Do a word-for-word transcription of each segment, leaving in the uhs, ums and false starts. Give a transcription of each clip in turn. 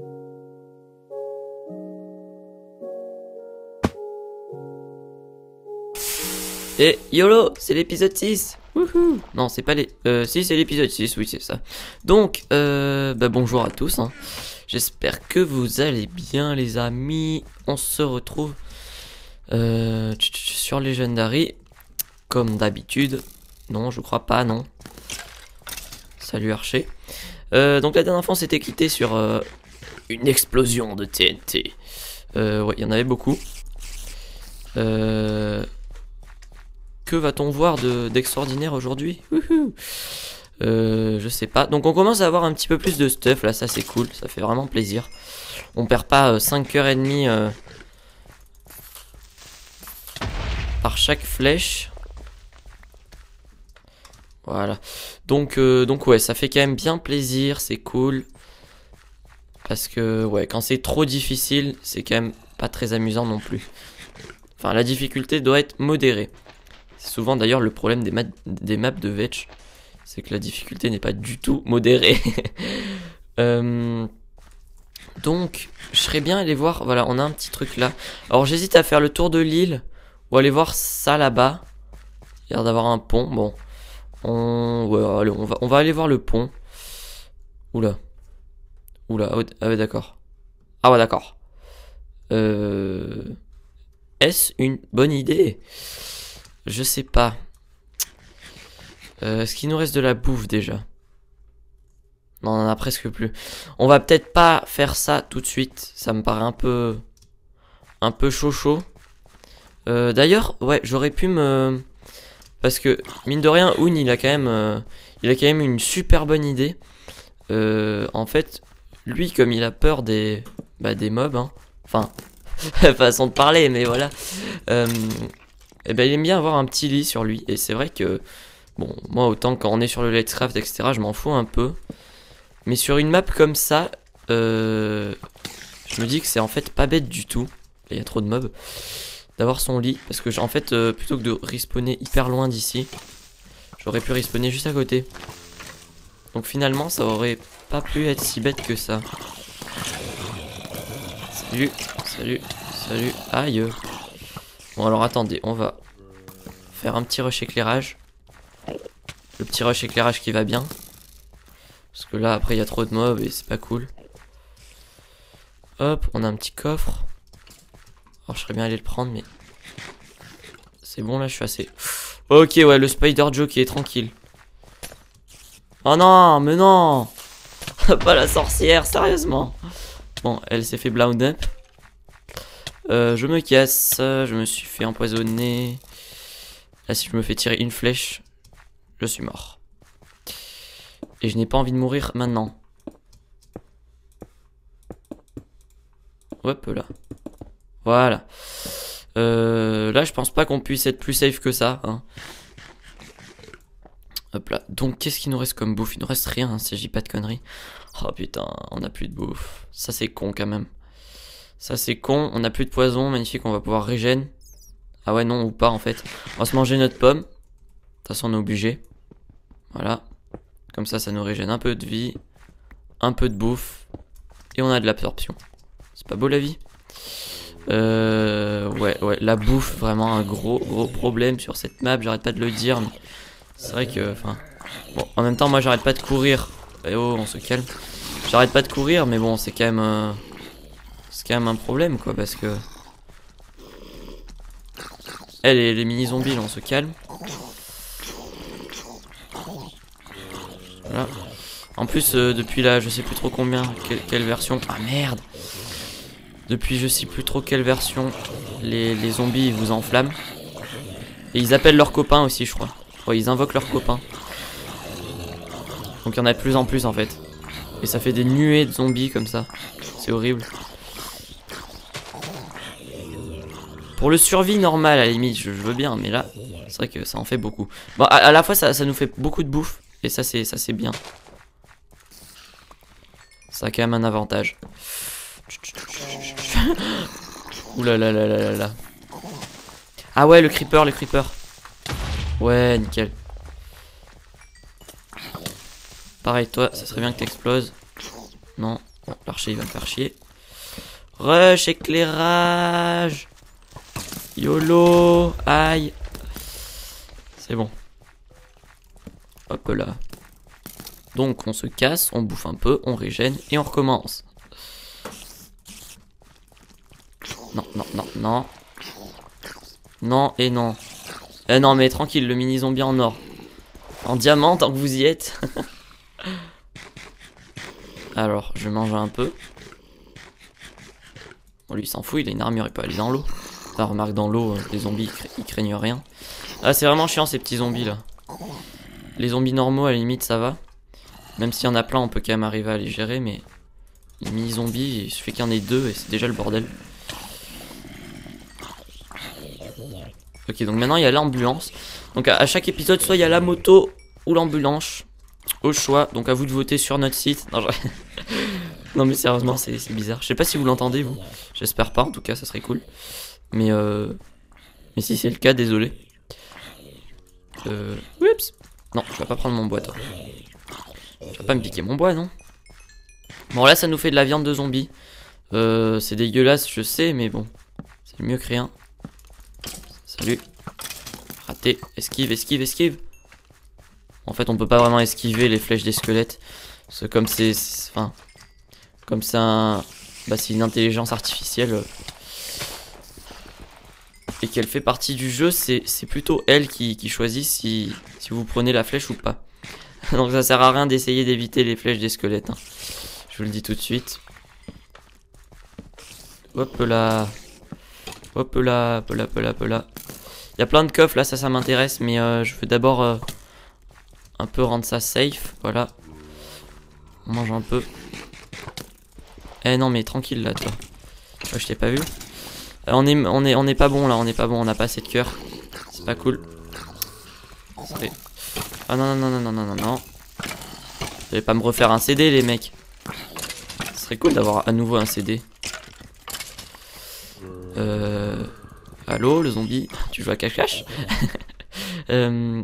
Et YOLO, c'est l'épisode six. Wouhou. Non, c'est pas les... Euh, si, c'est l'épisode six, oui, c'est ça. Donc, euh, bah, bonjour à tous. Hein. J'espère que vous allez bien, les amis. On se retrouve euh, sur Legendary, comme d'habitude. Non, je crois pas, non. Salut Archer. Euh, donc, la dernière fois, on s'était quitté sur euh, une explosion de T N T. Euh, ouais, il y en avait beaucoup. Euh... Que va-t-on voir d'extraordinaire aujourd'hui? euh, Je sais pas. Donc on commence à avoir un petit peu plus de stuff là, ça c'est cool, ça fait vraiment plaisir. On perd pas euh, cinq heures trente euh, par chaque flèche. Voilà. Donc, euh, donc ouais, ça fait quand même bien plaisir, c'est cool. Parce que ouais, quand c'est trop difficile, c'est quand même pas très amusant non plus. Enfin, la difficulté doit être modérée. C'est souvent d'ailleurs le problème des, des maps de Vetch, c'est que la difficulté n'est pas du tout modérée. euh, donc, je serais bien allé voir, voilà, on a un petit truc là. Alors j'hésite à faire le tour de l'île, ou aller voir ça là-bas. Il y a l'air d'avoir un pont, bon. On, ouais, allez, on, va, on va aller voir le pont. Oula. Oula, ah ouais d'accord. Ah ouais d'accord. Euh, Est-ce une bonne idée ? Je sais pas. Euh, Est-ce qu'il nous reste de la bouffe déjà? Non, on en a presque plus. On va peut-être pas faire ça tout de suite. Ça me paraît un peu... Un peu chaud chaud. Euh, D'ailleurs, ouais, j'aurais pu me... Parce que, mine de rien, Oun, il a quand même... Euh, il a quand même une super bonne idée. Euh, en fait, lui, comme il a peur des... Bah, des mobs, hein. Enfin, façon de parler, mais voilà. Euh... Eh ben, il aime bien avoir un petit lit sur lui. Et c'est vrai que, bon, moi, autant quand on est sur le Let's Craft, et cetera, je m'en fous un peu. Mais sur une map comme ça, euh, je me dis que c'est en fait pas bête du tout. Il y a trop de mobs. D'avoir son lit. Parce que, en fait, euh, plutôt que de respawner hyper loin d'ici, j'aurais pu respawner juste à côté. Donc finalement, ça aurait pas pu être si bête que ça. Salut, salut, salut. Aïe. Bon alors attendez, on va faire un petit rush éclairage. Le petit rush éclairage qui va bien. Parce que là après il y a trop de mobs et c'est pas cool. Hop, on a un petit coffre. Alors je serais bien allé le prendre mais... C'est bon là, je suis assez... Ok ouais, le Spider Joe qui est tranquille. Oh non, mais non. Pas la sorcière, sérieusement. Bon, elle s'est fait blown up. Euh, je me casse, je me suis fait empoisonner. Là, si je me fais tirer une flèche, je suis mort. Et je n'ai pas envie de mourir maintenant. Hop là. Voilà. Euh, là, je pense pas qu'on puisse être plus safe que ça. Hein. Hop là. Donc, qu'est-ce qu'il nous reste comme bouffe? Il nous reste rien, hein, si je dis pas de conneries. Oh putain, on a plus de bouffe. Ça, c'est con quand même. Ça c'est con, on n'a plus de poison, magnifique, on va pouvoir régène. Ah ouais non ou pas en fait. On va se manger notre pomme. De toute façon on est obligé. Voilà. Comme ça ça nous régène un peu de vie. Un peu de bouffe. Et on a de l'absorption. C'est pas beau la vie? Euh... Ouais ouais, la bouffe vraiment un gros gros problème sur cette map, j'arrête pas de le dire. C'est vrai que... Enfin... Bon en même temps moi j'arrête pas de courir. Eh oh on se calme. J'arrête pas de courir mais bon c'est quand même... Euh... C'est quand même un problème quoi parce que... Eh les, les mini zombies là on se calme. Voilà. En plus euh, depuis là je sais plus trop combien, quelle, quelle version... Ah merde. Depuis je sais plus trop quelle version les, les zombies ils vous enflamment. Et ils appellent leurs copains aussi je crois. Ouais ils invoquent leurs copains. Donc il y en a de plus en plus en fait. Et ça fait des nuées de zombies comme ça. C'est horrible. Pour le survie normal à la limite je, je veux bien mais là c'est vrai que ça en fait beaucoup. Bon à, à la fois ça, ça nous fait beaucoup de bouffe. Et ça c'est ça c'est bien. Ça a quand même un avantage. Ouh là là là là là là. Ah ouais le creeper le creeper. Ouais nickel. Pareil toi ça serait bien que t'exploses. Non Bon, l'archer il va me faire chier. Rush, éclairage. YOLO. Aïe. C'est bon. Hop là. Donc on se casse, on bouffe un peu, on régène et on recommence. Non, non, non, non. Non et non. Eh non mais tranquille, le mini zombie en or. En diamant tant que vous y êtes. Alors, je vais manger un peu. Bon, lui il s'en fout, il a une armure, il peut aller dans l'eau. Enfin, remarque, dans l'eau, les zombies ils, cra ils craignent rien. Ah, c'est vraiment chiant ces petits zombies là. Les zombies normaux, à la limite, ça va. Même s'il y en a plein, on peut quand même arriver à les gérer, mais les mini-zombies, il suffit qu'il y en ait deux et c'est déjà le bordel. Ok, donc maintenant il y a l'ambulance. Donc à, à chaque épisode, soit il y a la moto ou l'ambulance, au choix. Donc à vous de voter sur notre site. Non, je... non mais sérieusement, c'est bizarre. Je sais pas si vous l'entendez, vous. J'espère pas, en tout cas, ça serait cool. Mais euh... mais si c'est le cas, désolé. Euh... Oups. Non, je vais pas prendre mon bois, toi. Tu vas pas me piquer mon bois, non? Bon, là, ça nous fait de la viande de zombie. Euh, c'est dégueulasse, je sais, mais bon. C'est mieux que rien. Salut. Raté. Esquive, esquive, esquive. En fait, on peut pas vraiment esquiver les flèches des squelettes. Parce que comme c'est... Enfin... Comme c'est un... Bah, c'est une intelligence artificielle. Et qu'elle fait partie du jeu, c'est plutôt elle qui, qui choisit si, si vous prenez la flèche ou pas. Donc ça sert à rien d'essayer d'éviter les flèches des squelettes. Hein. Je vous le dis tout de suite. Hop là. Hop là, hop là, hop là, hop là. Il y a plein de coffres là, ça, ça m'intéresse. Mais euh, je veux d'abord euh, un peu rendre ça safe. Voilà. On mange un peu. Eh non, mais tranquille là, toi. Toi, je t'ai pas vu. Euh, on, est, on, est, on est pas bon là, on est pas bon, on n'a pas assez de cœur. C'est pas cool. Ah non, non, non, non, non, non, non. Vous allez pas me refaire un C D, les mecs. Ce serait cool d'avoir à nouveau un C D. Euh... Allô, le zombie? Tu joues à cache-cache? euh...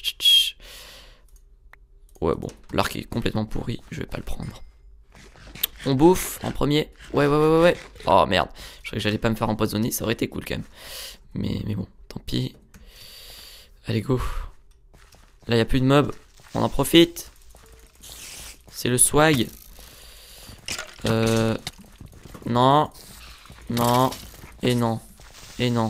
Ouais, bon, l'arc est complètement pourri, je vais pas le prendre. On bouffe en premier. Ouais, ouais, ouais, ouais, ouais. Oh merde, je croyais que j'allais pas me faire empoisonner, ça aurait été cool quand même. Mais, mais bon, tant pis. Allez, go. Là, il n'y a plus de mobs. On en profite. C'est le swag. Euh... Non. Non. Et non. Et non.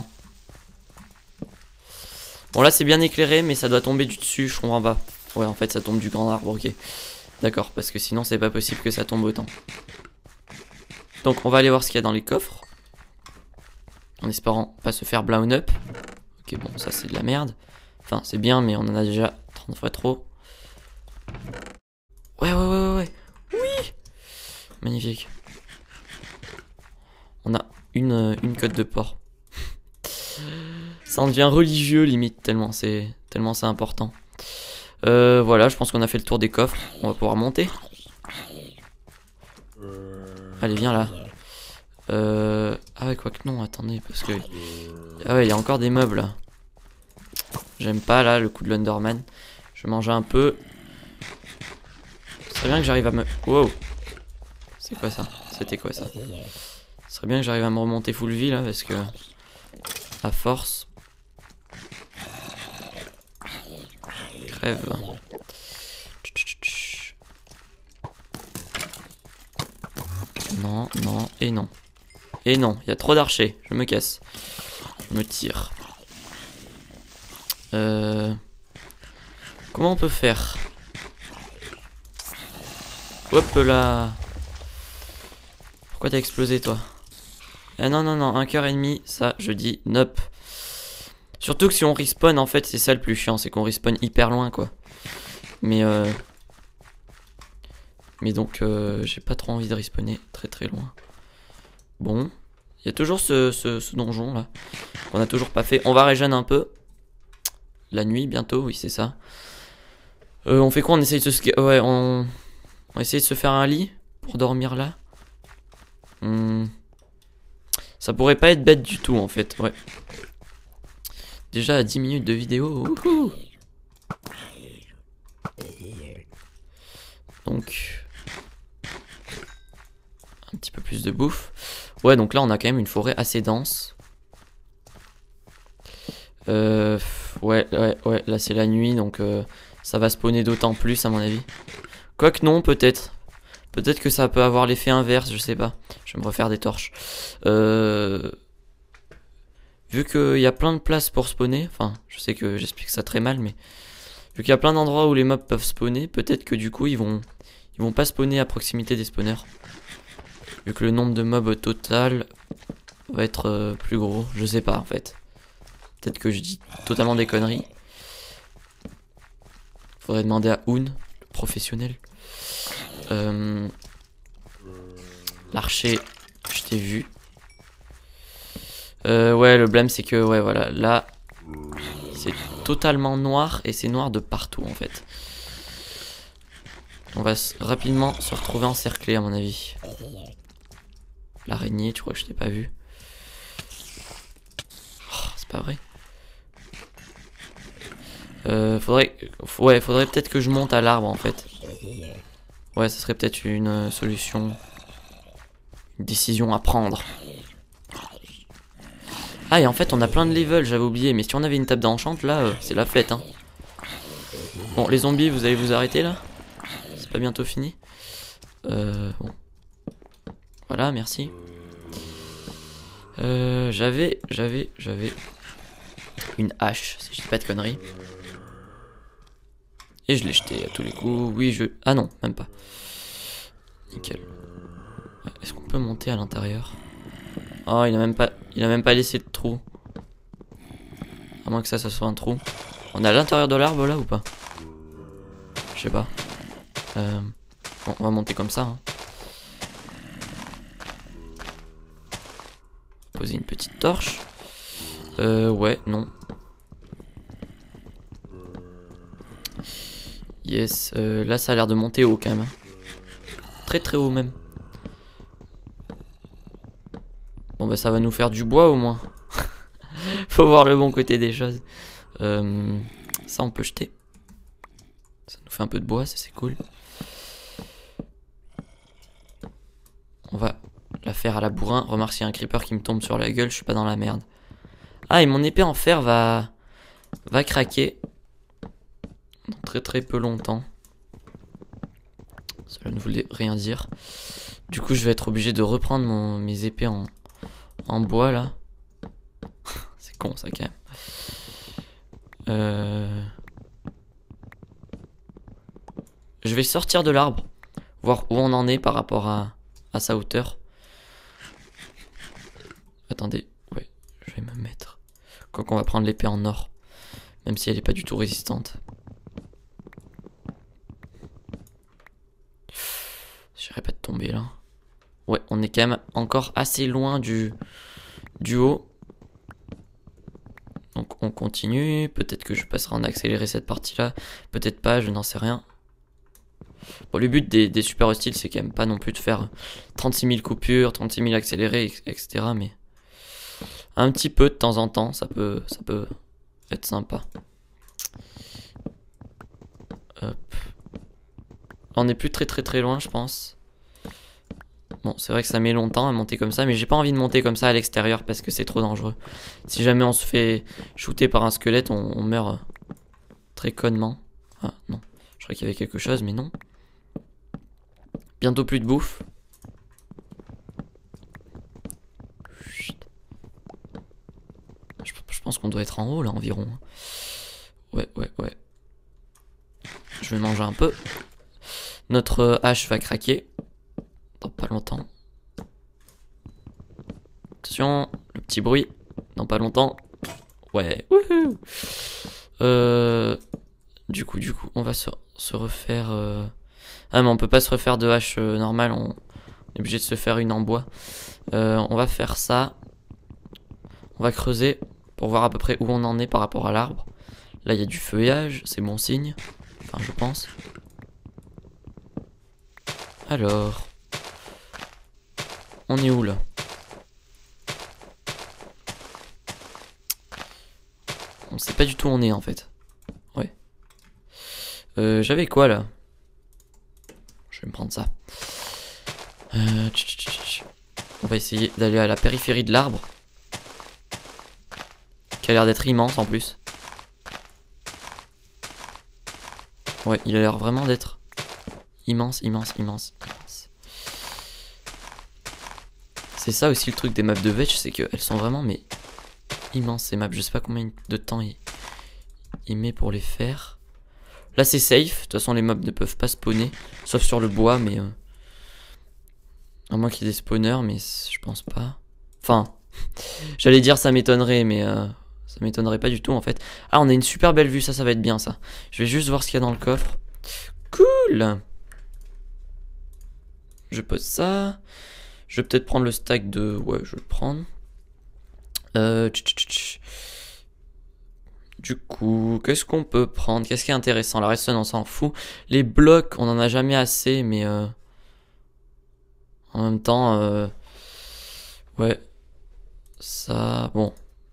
Bon, là, c'est bien éclairé, mais ça doit tomber du dessus, je comprends pas. Ouais, en fait, ça tombe du grand arbre, ok. D'accord, parce que sinon, c'est pas possible que ça tombe autant. Donc, on va aller voir ce qu'il y a dans les coffres. En espérant pas se faire blown up. Ok, bon, ça, c'est de la merde. Enfin, c'est bien, mais on en a déjà trente fois trop. Ouais, ouais, ouais, ouais, ouais. Oui. Magnifique. On a une, une côte de porc. Ça en devient religieux, limite, tellement c'est tellement c'est important. Euh, voilà, je pense qu'on a fait le tour des coffres. On va pouvoir monter. Allez, viens là. Euh... Ah ouais, quoi que non, attendez, parce que... Ah ouais, il y a encore des meubles, là. J'aime pas, là, le coup de l'Underman. Je vais manger un peu. Ce serait bien que j'arrive à me... Wow. C'est quoi ça? C'était quoi ça? Ce serait bien que j'arrive à me remonter full vie, là, parce que... À force... Crève. Non, non, et non. Et non, il y a trop d'archers. Je me casse. Je me tire. Euh... Comment on peut faire? Hop là. Pourquoi t'as explosé, toi? Ah non, non, non, un cœur et demi, ça, je dis nope. Surtout que si on respawn, en fait, c'est ça le plus chiant, c'est qu'on respawn hyper loin, quoi. Mais, euh... Mais donc, euh, j'ai pas trop envie de respawner très très loin. Bon. Il y a toujours ce, ce, ce donjon, là, qu'on a toujours pas fait. On va régénérer un peu. La nuit, bientôt, oui, c'est ça. Euh, on fait quoi? On essaye de se... Ouais, on... On essaye de se faire un lit pour dormir là. Hmm. Ça pourrait pas être bête du tout, en fait, ouais. Déjà à dix minutes de vidéo. Wouhou. Donc... un petit peu plus de bouffe. Ouais, donc là on a quand même une forêt assez dense. Euh, ouais, ouais, ouais, là c'est la nuit, donc euh, ça va spawner d'autant plus à mon avis. Quoique non, peut-être. Peut-être que ça peut avoir l'effet inverse, je sais pas. Je vais me refaire des torches. Euh... Vu qu'il y a plein de places pour spawner, enfin, je sais que j'explique ça très mal, mais vu qu'il y a plein d'endroits où les mobs peuvent spawner, peut-être que du coup ils vont ils vont pas spawner à proximité des spawners. Vu que le nombre de mobs total va être euh, plus gros, je sais pas en fait. Peut-être que je dis totalement des conneries. Faudrait demander à Oun, le professionnel. Euh, L'archer, je t'ai vu. Euh, ouais, le blâme c'est que, ouais, voilà, là, c'est totalement noir et c'est noir de partout en fait. On va rapidement se retrouver encerclé à mon avis. L'araignée, tu crois que je t'ai pas vu? Oh, c'est pas vrai. Euh, faudrait, ouais, faudrait peut-être que je monte à l'arbre en fait. Ouais, ça serait peut-être une euh, solution, une décision à prendre. Ah, et en fait, on a plein de levels, j'avais oublié. Mais si on avait une table d'enchant, là, euh, c'est la fête, hein. Bon, les zombies, vous allez vous arrêter, là? C'est pas bientôt fini? Euh, bon. Voilà, merci. Euh, j'avais, j'avais, j'avais une hache, si je dis pas de conneries. Et je l'ai jeté à tous les coups. Oui, je... Ah non, même pas. Nickel. Est-ce qu'on peut monter à l'intérieur? Oh, il a même pas, il a même pas laissé de trou. À moins que ça, ça soit un trou. On est à l'intérieur de l'arbre là ou pas? Je sais pas. Euh... Bon, on va monter comme ça. Hein. Poser une petite torche. Euh, ouais, non. Yes, euh, là ça a l'air de monter haut quand même. Très très haut même. Bon bah ça va nous faire du bois au moins. Faut voir le bon côté des choses. Euh, ça on peut jeter. Ça nous fait un peu de bois, ça c'est cool. On va la faire à la bourrin. Remarque s'il y a un creeper qui me tombe sur la gueule, je suis pas dans la merde. Ah et mon épée en fer va va craquer. Dans très très peu longtemps. Cela ne voulait rien dire. Du coup je vais être obligé de reprendre mon, mes épées en, en bois là. C'est con ça quand même. Euh... Je vais sortir de l'arbre. Voir où on en est par rapport à, à sa hauteur. Attendez. Ouais, je vais me mettre. Quoi qu'on va prendre l'épée en or. Même si elle est pas du tout résistante. J'arrête pas de tomber là. Ouais, on est quand même encore assez loin du, du haut. Donc on continue. Peut-être que je passerai en accéléré cette partie-là. Peut-être pas, je n'en sais rien. Bon, le but des, des super hostiles, c'est quand même pas non plus de faire trente-six mille coupures, trente-six mille accélérés, et cetera. Mais un petit peu de temps en temps, ça peut, ça peut être sympa. Hop. On n'est plus très très très loin, je pense. Bon, c'est vrai que ça met longtemps à monter comme ça, mais j'ai pas envie de monter comme ça à l'extérieur parce que c'est trop dangereux. Si jamais on se fait shooter par un squelette, on, on meurt très connement. Ah non, je croyais qu'il y avait quelque chose, mais non. Bientôt plus de bouffe. Chut. Je, je pense qu'on doit être en haut là environ. Ouais, ouais, ouais. Je vais manger un peu. Notre hache va craquer. Dans pas longtemps. Attention, le petit bruit. Dans pas longtemps. Ouais. Wouhou. Euh, du coup, du coup, on va se, se refaire. Euh... Ah, mais on peut pas se refaire de hache euh, normale. On est obligé de se faire une en bois. Euh, on va faire ça. On va creuser pour voir à peu près où on en est par rapport à l'arbre. Là, il y a du feuillage. C'est bon signe. Enfin, je pense. Alors. On est où là? On sait pas du tout où on est en fait. Ouais. Euh, J'avais quoi là? Je vais me prendre ça. Euh, tch, tch, tch. On va essayer d'aller à la périphérie de l'arbre. Qui a l'air d'être immense en plus. Ouais, il a l'air vraiment d'être immense, immense, immense, immense. C'est ça aussi le truc des maps de Vetch, c'est qu'elles sont vraiment mais immenses ces maps. Je sais pas combien de temps il, il met pour les faire. Là c'est safe, de toute façon les mobs ne peuvent pas spawner, sauf sur le bois, mais... Euh... À moins qu'il y ait des spawners, mais je pense pas. Enfin, j'allais dire ça m'étonnerait, mais euh, ça m'étonnerait pas du tout en fait. Ah, on a une super belle vue, ça, ça va être bien ça. Je vais juste voir ce qu'il y a dans le coffre. Cool. Je pose ça. Je vais peut-être prendre le stack de... Ouais, je vais le prendre. Euh... Tch, tch, tch. Du coup, qu'est-ce qu'on peut prendre? Qu'est-ce qui est intéressant? La redstone, on s'en fout. Les blocs, on en a jamais assez, mais... Euh... En même temps, euh... ouais, ça, bon.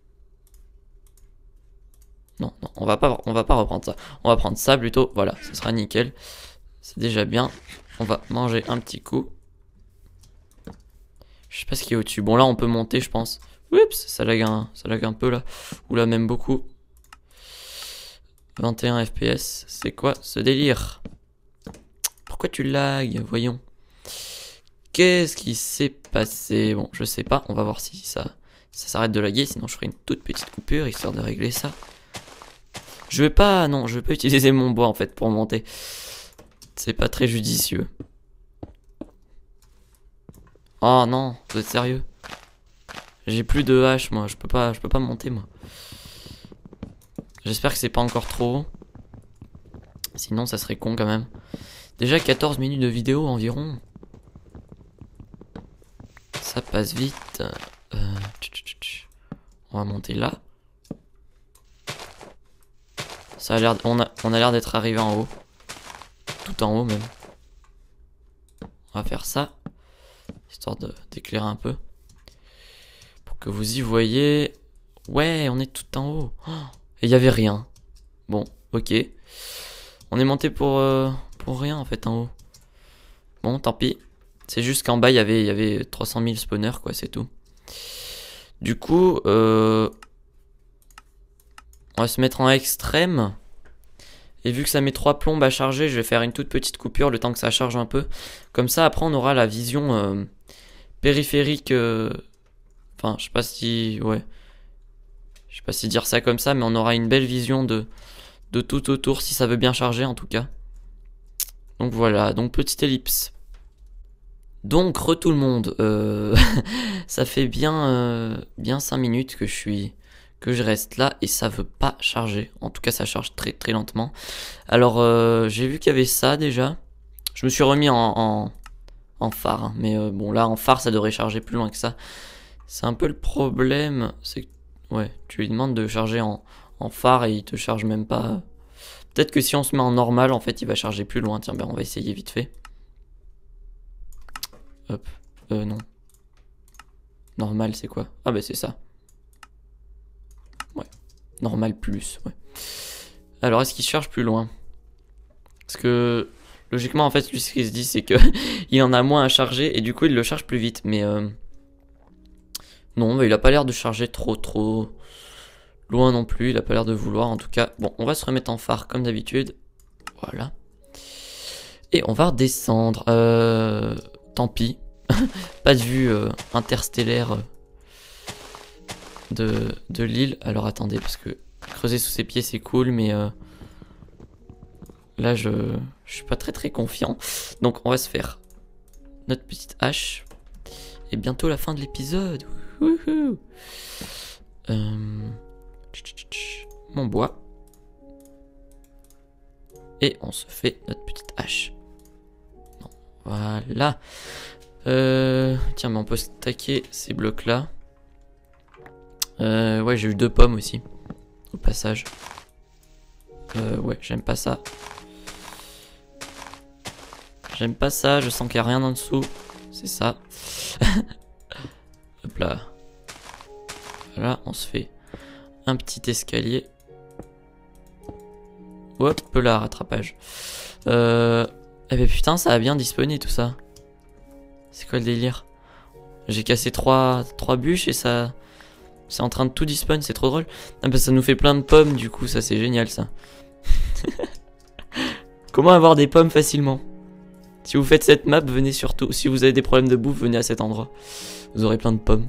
Non, non, on va pas, on va pas reprendre ça. On va prendre ça plutôt, voilà, ce sera nickel. C'est déjà bien. On va manger un petit coup. Je sais pas ce qu'il y a au-dessus. Bon, là, on peut monter, je pense. Oups, ça lag un, ça lag un peu, là. Ou là, même beaucoup. vingt et un F P S, c'est quoi ce délire? Pourquoi tu lags? Voyons. Qu'est-ce qui s'est passé? Bon, je sais pas. On va voir si ça, ça s'arrête de laguer. Sinon, je ferai une toute petite coupure histoire de régler ça. Je vais pas... Non, je vais pas utiliser mon bois en fait pour monter. C'est pas très judicieux. Oh non, vous êtes sérieux? J'ai plus de hache moi. Je peux pas, je peux pas monter moi. J'espère que c'est pas encore trop haut. Sinon, ça serait con quand même. Déjà quatorze minutes de vidéo environ. Ça passe vite. Euh, tch, tch, tch. On va monter là. Ça a l'air, on a, on a l'air d'être arrivé en haut, tout en haut même. On va faire ça, histoire de d'éclairer un peu, pour que vous y voyez. Ouais, on est tout en haut. Oh, et il y avait rien. Bon, ok. On est monté pour euh, pour rien en fait en haut. Bon, tant pis. C'est juste qu'en bas, il y avait, il y avait trois cent mille spawners, quoi, c'est tout. Du coup, euh, on va se mettre en extrême. Et vu que ça met trois plombes à charger, je vais faire une toute petite coupure le temps que ça charge un peu. Comme ça, après, on aura la vision euh, périphérique. Euh, enfin, je sais pas si... Ouais. Je sais pas si dire ça comme ça, mais on aura une belle vision de, de tout autour, si ça veut bien charger, en tout cas. Donc voilà, donc petite ellipse. Donc, re tout le monde, euh, ça fait bien, euh, bien cinq minutes que je suis, que je reste là et ça veut pas charger. En tout cas, ça charge très très lentement. Alors, euh, j'ai vu qu'il y avait ça déjà. Je me suis remis en, en, en phare, hein, mais euh, bon là en phare ça devrait charger plus loin que ça. C'est un peu le problème, c'est que ouais, tu lui demandes de charger en, en phare et il te charge même pas. Peut-être que si on se met en normal, en fait, il va charger plus loin. Tiens, ben on va essayer vite fait. Hop, euh, non. Normal, c'est quoi? Ah, bah, c'est ça. Ouais. Normal plus, ouais. Alors, est-ce qu'il charge plus loin? Parce que, logiquement, en fait, lui, ce qu'il se dit, c'est que il en a moins à charger et du coup, il le charge plus vite. Mais, euh... non, mais il a pas l'air de charger trop, trop loin non plus. Il a pas l'air de vouloir, en tout cas. Bon, on va se remettre en phare, comme d'habitude. Voilà. Et on va redescendre. Euh... Tant pis. Pas de vue euh, interstellaire euh, de, de l'île. Alors attendez, parce que creuser sous ses pieds c'est cool, mais euh, là je, je suis pas très très confiant. Donc on va se faire notre petite hache. Et bientôt la fin de l'épisode. Euh, mon bois. Et on se fait notre petite hache. Non, voilà. Euh, tiens, mais on peut stacker ces blocs là. Euh, ouais, j'ai eu deux pommes aussi. Au passage. Euh, ouais, j'aime pas ça. J'aime pas ça, je sens qu'il n'y a rien en dessous. C'est ça. Hop là. Voilà, on se fait un petit escalier. Hop là, rattrapage. Euh... Eh ben putain, ça a bien disponé tout ça. C'est quoi le délire? J'ai cassé trois, trois bûches et ça... C'est en train de tout despawn, c'est trop drôle. Ah bah ça nous fait plein de pommes du coup, ça c'est génial ça. Comment avoir des pommes facilement? Si vous faites cette map, venez surtout. Si vous avez des problèmes de bouffe, venez à cet endroit. Vous aurez plein de pommes.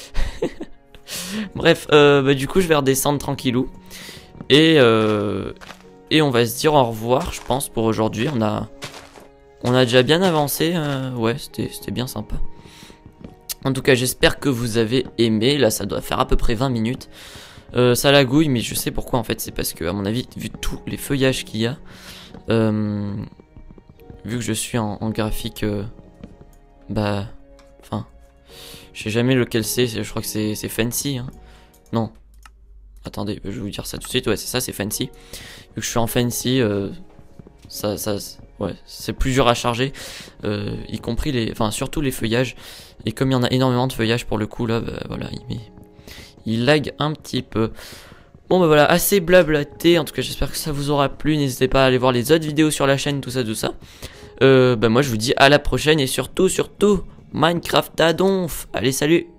Bref, euh, bah, du coup je vais redescendre tranquillou. Et, euh, et on va se dire au revoir, je pense, pour aujourd'hui. On a, on a déjà bien avancé. Euh, ouais, c'était bien sympa. En tout cas, j'espère que vous avez aimé. Là, ça doit faire à peu près vingt minutes. Euh, ça lagouille, mais je sais pourquoi en fait. C'est parce que, à mon avis, vu tous les feuillages qu'il y a, euh, vu que je suis en, en graphique, euh, bah, enfin, je sais jamais lequel c'est. Je crois que c'est Fancy. Hein. Non. Attendez, je vais vous dire ça tout de suite. Ouais, c'est ça, c'est Fancy. Vu que je suis en Fancy, euh, ça, ça, ouais, c'est plus dur à charger, euh, y compris les, enfin surtout les feuillages. Et comme il y en a énormément de feuillages pour le coup là, bah, voilà, il, il lag un petit peu. Bon bah voilà, assez blablaté. En tout cas, j'espère que ça vous aura plu. N'hésitez pas à aller voir les autres vidéos sur la chaîne, tout ça, tout ça. Euh, bah moi je vous dis à la prochaine et surtout, surtout, Minecraft à donf. Allez, salut.